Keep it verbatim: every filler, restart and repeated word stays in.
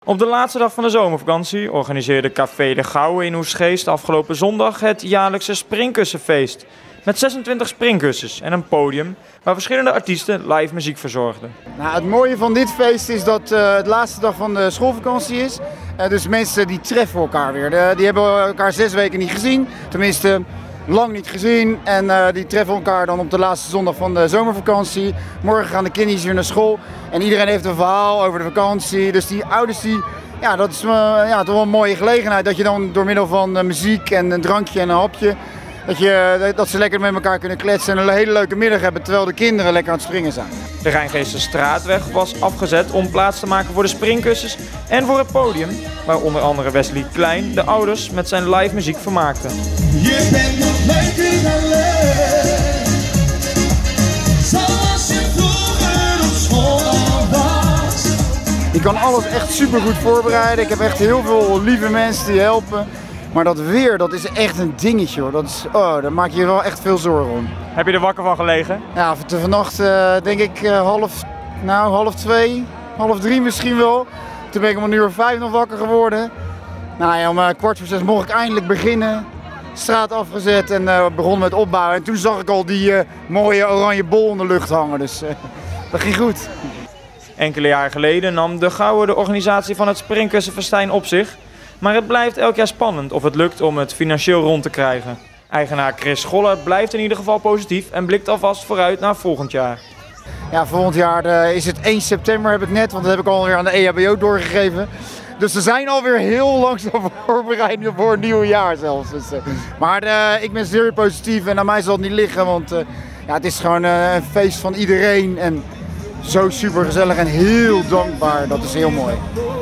Op de laatste dag van de zomervakantie organiseerde Café de Gouwe in Oegstgeest afgelopen zondag het jaarlijkse Springkussenfeest. Met zesentwintig springkussens en een podium waar verschillende artiesten live muziek verzorgden. Nou, het mooie van dit feest is dat uh, het laatste dag van de schoolvakantie is. Uh, dus mensen die treffen elkaar weer. De, die hebben elkaar zes weken niet gezien. Tenminste, lang niet gezien. En uh, die treffen elkaar dan op de laatste zondag van de zomervakantie. Morgen gaan de kinderen weer naar school. En iedereen heeft een verhaal over de vakantie. Dus die ouders, die, ja, dat is uh, ja, toch wel een mooie gelegenheid. Dat je dan door middel van uh, muziek en een drankje en een hapje... Dat, je, dat ze lekker met elkaar kunnen kletsen en een hele leuke middag hebben terwijl de kinderen lekker aan het springen zijn. De Rijngeesterstraatweg was afgezet om plaats te maken voor de springkussens en voor het podium, waar onder andere Wesley Klein de ouders met zijn live muziek vermaakte. Je bent nog leuker dan leuk, zoals je vroeger op school was. Je kan alles echt super goed voorbereiden. Ik heb echt heel veel lieve mensen die helpen. Maar dat weer, dat is echt een dingetje hoor. Dat is, oh, daar maak je je wel echt veel zorgen om. Heb je er wakker van gelegen? Ja, vannacht uh, denk ik uh, half, nou, half twee, half drie misschien wel. Toen ben ik om een uur vijf nog wakker geworden. Nou ja, om uh, kwart voor zes mocht ik eindelijk beginnen. Straat afgezet en uh, begonnen met opbouwen. En toen zag ik al die uh, mooie oranje bol in de lucht hangen. Dus uh, dat ging goed. Enkele jaren geleden nam de Gouwe de organisatie van het Springkussenfestijn op zich. Maar het blijft elk jaar spannend of het lukt om het financieel rond te krijgen. Eigenaar Chris Scholler blijft in ieder geval positief en blikt alvast vooruit naar volgend jaar. Ja, volgend jaar uh, is het één september, heb ik net, want dat heb ik alweer aan de E H B O doorgegeven. Dus ze zijn alweer heel langzaam voorbereid voor een nieuw jaar zelfs. Dus, uh, maar uh, ik ben zeer positief en aan mij zal het niet liggen, want uh, ja, het is gewoon uh, een feest van iedereen. En zo super gezellig en heel dankbaar, dat is heel mooi.